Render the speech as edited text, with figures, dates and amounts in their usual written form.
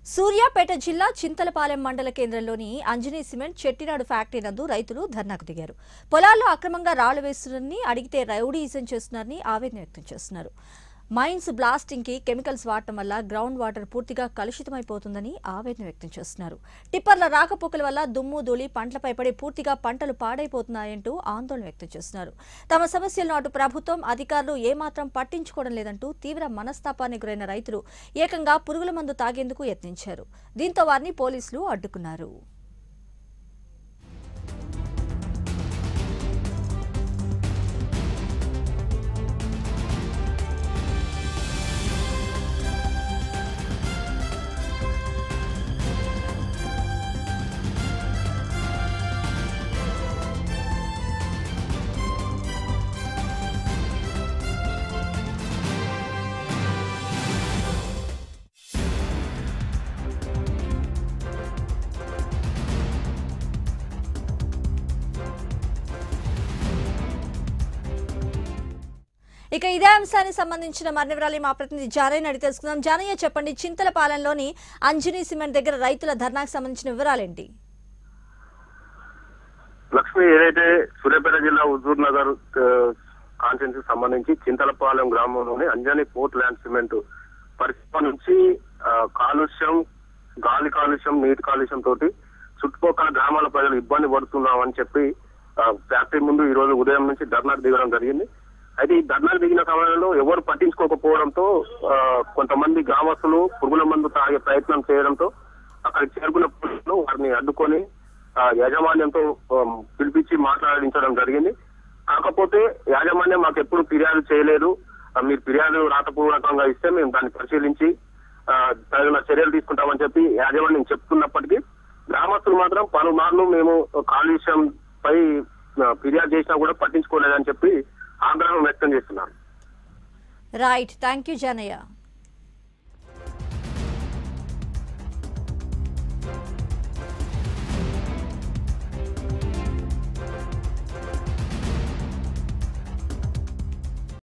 సూర్యాపేట జిల్లా చింతలపాలెం మండల కేంద్రంలోని అంజనీ సిమెంట్ చెట్టినాడు ఫ్యాక్టరీ నందు రైతులు ధర్నాకు దిగారు. పొలాల్లో అక్రమంగా రాళ్లు వేస్తున్నారని, అడిగితే రౌడీయిజం చేస్తున్నారని ఆవేదన వ్యక్తం చేస్తున్నారు. మైన్స్ బ్లాస్టింగ్ కి కెమికల్స్ వాడటం వల్ల గ్రౌండ్ వాటర్ పూర్తిగా కలుషితమైపోతుందని ఆవేదన వ్యక్తం చేస్తున్నారు. టిప్పర్ల రాకపోకల వల్ల దుమ్ము ధూళి పంటలపై పడి పూర్తిగా పంటలు పాడైపోతున్నాయంటూ ఆందోళన వ్యక్తం చేస్తున్నారు. తమ సమస్యలను అటు ప్రభుత్వం, అధికారులు ఏమాత్రం పట్టించుకోవడం లేదంటూ తీవ్ర మనస్తాపానికి గురైన రైతులు ఏకంగా పురుగుల మందు తాగేందుకు యత్నించారు. దీంతో వారిని పోలీసులు అడ్డుకున్నారు. ఇక ఇదే అంశానికి సంబంధించిన మరిన్ని వివరాలు మా ప్రతినిధి జానయ్య అడిగి తెలుసుకుందాం. జానయ్య, చెప్పండి, చింతలపాలెంలోని అంజనీ సిమెంట్ దగ్గర రైతుల ధర్నాకు సంబంధించిన వివరాలేంటి? లక్ష్మి, ఏదైతే సూర్యాపేట జిల్లా హుజూర్ నగర్ కాన్స్టిట్యున్సీ సంబంధించి చింతలపాలెం గ్రామంలోని అంజనీ పోర్ట్ ల్యాండ్ సిమెంట్ పరిశ్రమ నుంచి కాలుష్యం, గాలి కాలుష్యం, నీటి కాలుష్యం తోటి చుట్టుపక్కల గ్రామాల ప్రజలు ఇబ్బంది పడుతున్నామని చెప్పి ఫ్యాక్టరీ ముందు ఈ రోజు ఉదయం నుంచి ధర్నాకు దిగడం జరిగింది. అయితే ఈ ధర్నాకు దిగిన సమయంలో ఎవరు పట్టించుకోకపోవడంతో కొంతమంది గ్రామస్తులు పురుగుల మందు తాగే ప్రయత్నం చేయడంతో అక్కడికి చేరుకున్న పోలీసులు వారిని అడ్డుకొని యాజమాన్యంతో పిలిపించి మాట్లాడించడం జరిగింది. కాకపోతే యాజమాన్యం మాకు ఎప్పుడు ఫిర్యాదు చేయలేదు, మీరు ఫిర్యాదు రాతపూర్వకంగా ఇస్తే మేము దాన్ని పరిశీలించి తగిన చర్యలు తీసుకుంటామని చెప్పి యాజమాన్యం చెప్తున్నప్పటికీ గ్రామస్తులు మాత్రం పలుమార్లు మేము కాలుష్యం పై ఫిర్యాదు చేసినా కూడా పట్టించుకోలేదని చెప్పి ఆగ్రహం వ్యక్తం చేస్తున్నారు. Right, thank you Janaiah.